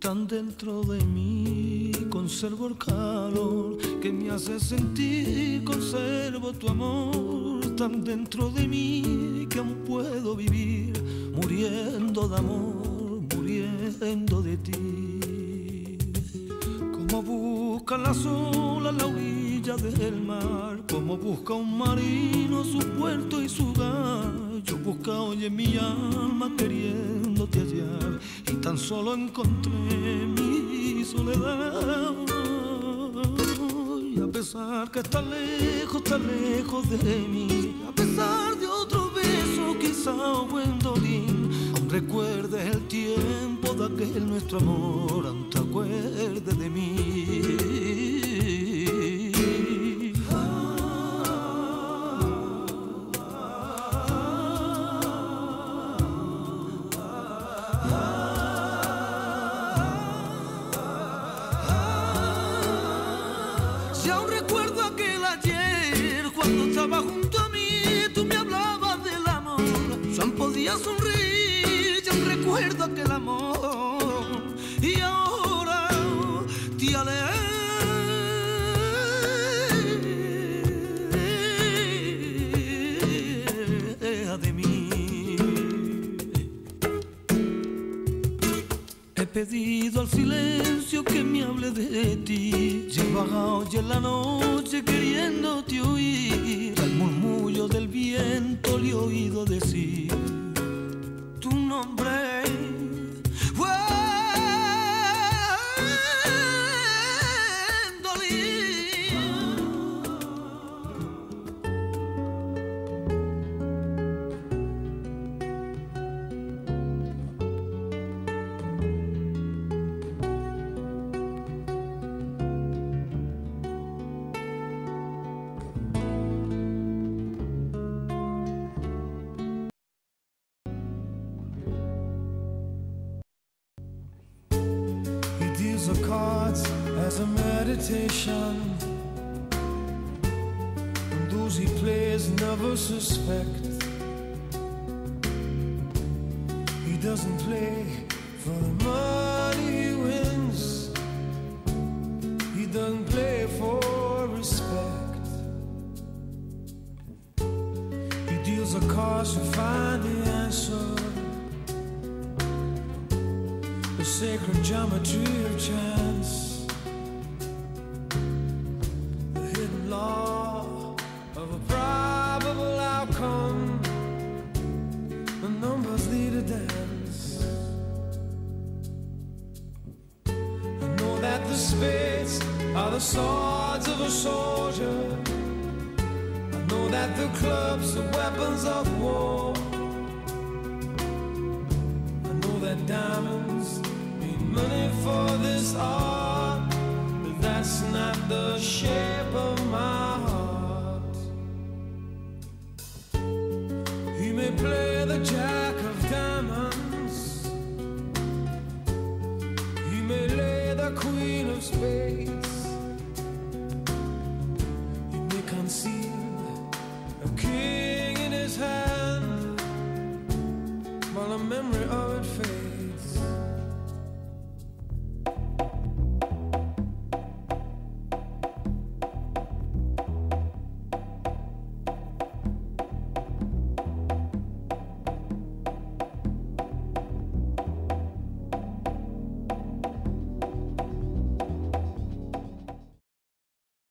Tan dentro de mí conservo el calor que me hace sentir, conservo tu amor. Tan dentro de mí que aún puedo vivir muriendo de amor, muriendo de ti. Como buscan las olas la orilla del mar, como busca un marino su puerto y su hogar. Yo busco hoy en mi alma queriéndote hallar y tan solo encontré mi soledad. Y a pesar que estás lejos de mí, a pesar de otro beso quizá o buen dolín, aún recuerdes el tiempo de aquel nuestro amor, aún te acuerdes de mí. Junto a mí tú me hablabas del amor, solo podía sonreír, yo recuerdo aquel amor y ahora te alejas de mí. He pedido al silencio que me hable de ti, llevo hoy en la noche queriéndote oír, al murmullo del viento le he oído decir tu nombre. The cards as a meditation, and those he plays never suspect. He doesn't play for the money he wins, he doesn't play for respect. He deals the cards to find the answer, the sacred geometry of chance, the hidden law of a probable outcome. The numbers lead a dance. I know that the spades are the swords of a soldier. I know that the clubs are weapons of war. I know that diamonds money for this art, but that's not the shape of my heart. He may play the jack of diamonds, he may lay the queen of spades, he may conceal a king in his hand, while a memory of